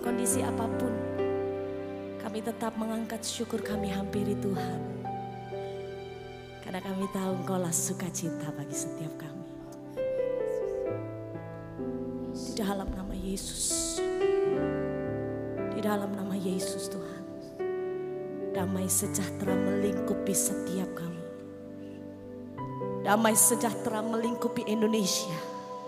kondisi apapun, kami tetap mengangkat syukur kami hampiri Tuhan. Karena kami tahu Engkaulah sukacita bagi setiap kami. Di dalam nama Yesus. Di dalam nama Yesus Tuhan. Damai sejahtera melingkupi setiap kami. Damai sejahtera melingkupi Indonesia.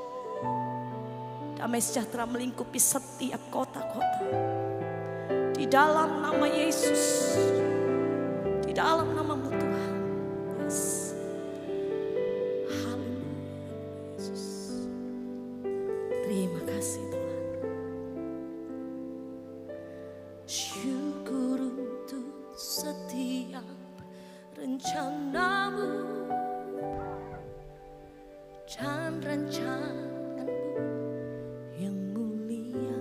Damai sejahtera melingkupi setiap kota-kota. Di dalam nama Yesus. Di dalam nama-Mu Tuhan. Yes. Haleluya Yesus. Terima kasih Tuhan. Syukur untuk setiap rencana-Mu dan rancangan-Mu yang mulia.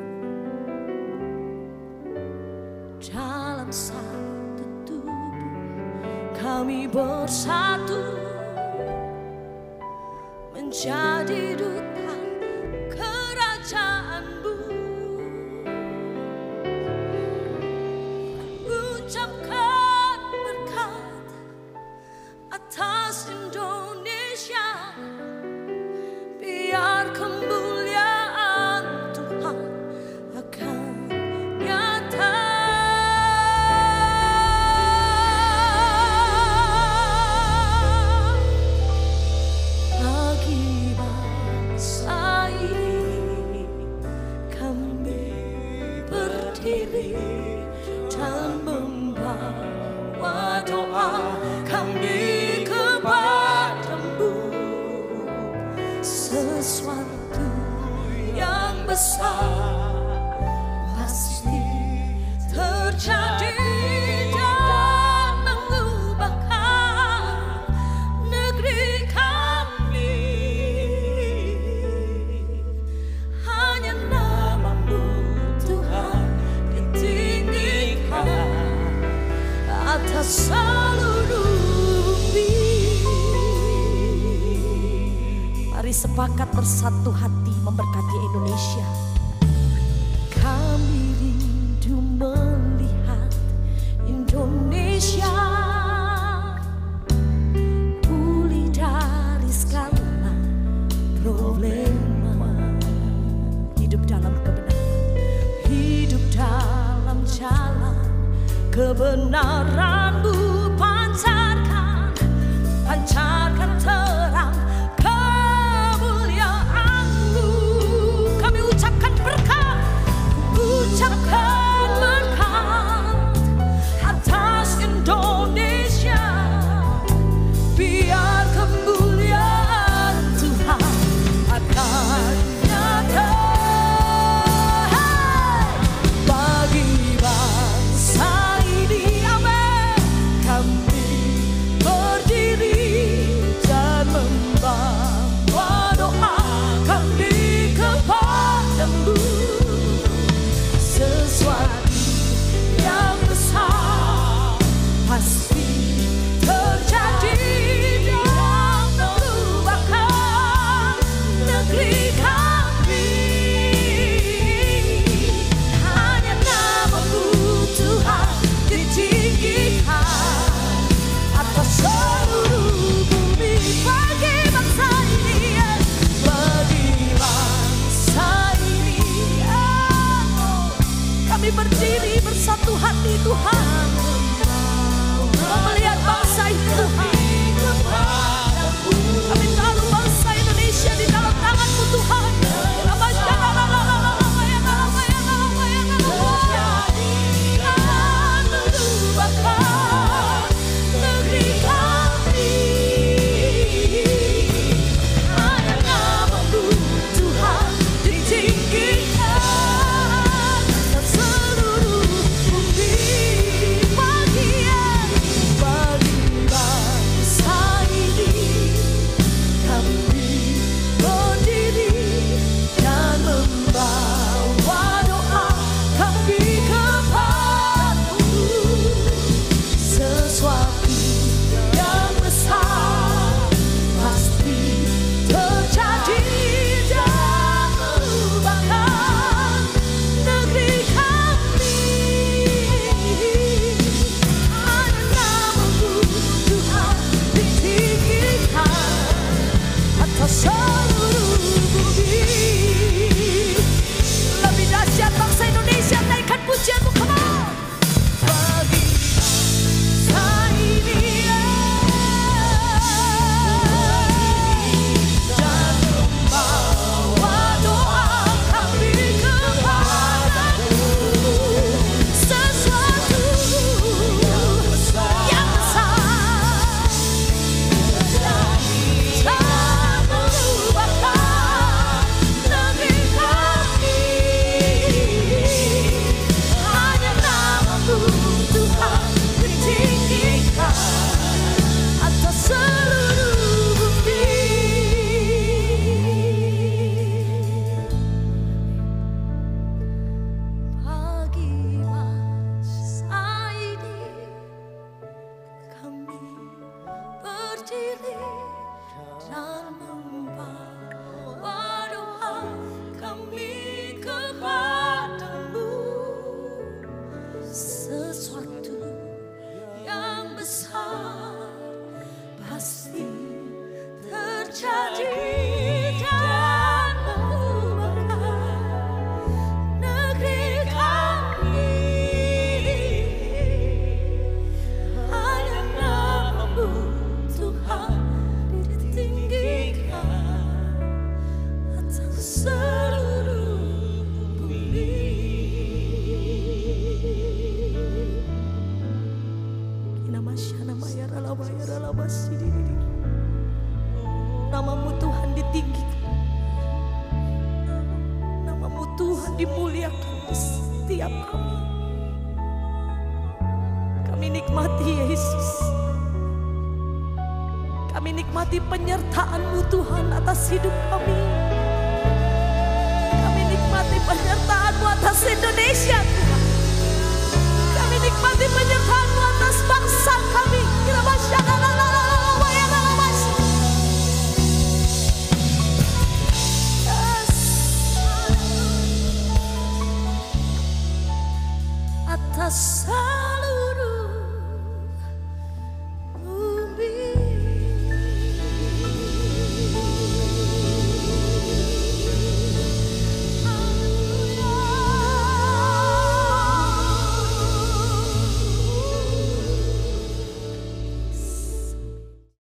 Dalam satu tubuh kami bersatu menjadi duta kerajaan-Mu. Ucapkan berkat atas Indonesia, biar kemuliaan Tuhan akan nyata. Bagi bangsa ini kami berdiri dan membawa doa kami kepada-Mu. Sesuatu yang besar pasti terjadi dan mengubahkan negeri kami. Hanya nama-Mu Tuhan ditinggikan atas seluruh bumi. Mari sepakat bersatu hati memberkati Indonesia. Kami rindu melihat Indonesia pulih dari segala problema. Hidup dalam kebenaran, hidup dalam jalan kebenaran-Mu. Pancarkan terang kemuliaan-Mu. Kami ucapkan berkat atas Indonesia, biar kemuliaan Tuhan akan nyata. Bagi bangsa ini, amin, kami berdiri dan membawa doa kami kepada-Mu. Sesuatu yang besar pasti terjadi dan mengubahkan negeri kami. Hanya nama-Mu Tuhan ditinggikan atas seluruh bumi. Bagi bangsa ini, bagi bangsa ini, kami berdiri bersatu hati Tuhan, mau melihat bangsa ini Tuhan. Kami tahu bangsa Indonesia di dalam tangan-Mu Tuhan. Mengubahkan negeri kami. Hanya nama-Mu Tuhan ditinggikan atas seluruh bumi. karuniakan setiap kami. Kami nikmati Yesus. Kami nikmati penyertaan-Mu Tuhan atas hidup kami.